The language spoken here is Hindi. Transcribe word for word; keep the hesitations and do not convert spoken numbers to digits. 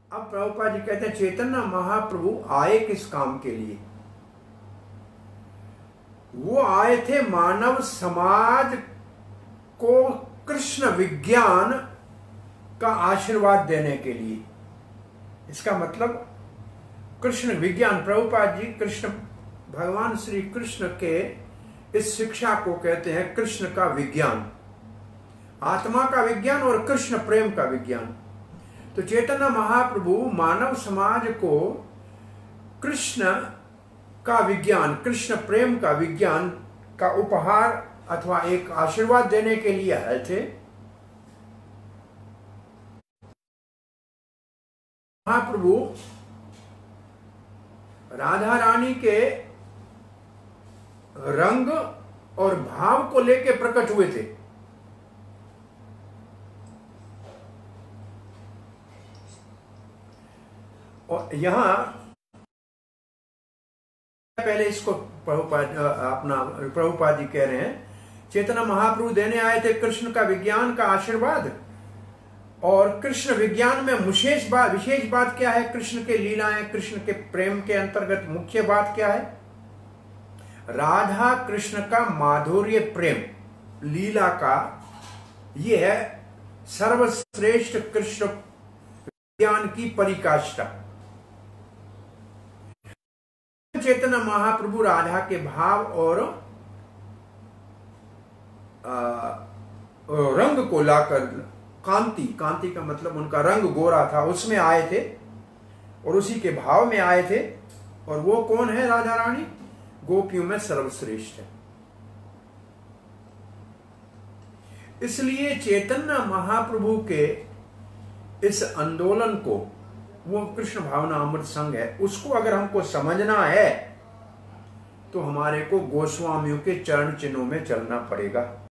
अब प्रभुपाद जी कहते हैं चैतन्य महाप्रभु आए किस काम के लिए? वो आए थे मानव समाज को कृष्ण विज्ञान का आशीर्वाद देने के लिए। इसका मतलब कृष्ण विज्ञान, प्रभुपाद जी कृष्ण भगवान श्री कृष्ण के इस शिक्षा को कहते हैं कृष्ण का विज्ञान, आत्मा का विज्ञान और कृष्ण प्रेम का विज्ञान। तो चैतन्य महाप्रभु मानव समाज को कृष्ण का विज्ञान, कृष्ण प्रेम का विज्ञान का उपहार अथवा एक आशीर्वाद देने के लिए आए थे। महाप्रभु राधा रानी के रंग और भाव को लेकर प्रकट हुए थे। और यहां पहले इसको प्रभुपाद अपना प्रभुपाद जी कह रहे हैं चैतन्य महाप्रभु देने आए थे कृष्ण का विज्ञान का आशीर्वाद। और कृष्ण विज्ञान में विशेष बात विशेष बात क्या है? कृष्ण के लीलाएं, कृष्ण के प्रेम के अंतर्गत मुख्य बात क्या है? राधा कृष्ण का माधुर्य प्रेम लीला का, यह है सर्वश्रेष्ठ कृष्ण विज्ञान की परिकाष्ठा। चैतन्य महाप्रभु राधा के भाव और आ, रंग को लाकर, कांति, कांति का मतलब उनका रंग गोरा था, उसमें आए थे और उसी के भाव में आए थे। और वो कौन है? राधा रानी गोपियों में सर्वश्रेष्ठ है। इसलिए चैतन्य महाप्रभु के इस आंदोलन को, वो कृष्ण भावना अमृत संघ है, उसको अगर हमको समझना है तो हमारे को गोस्वामियों के चरण चिन्हों में चलना पड़ेगा।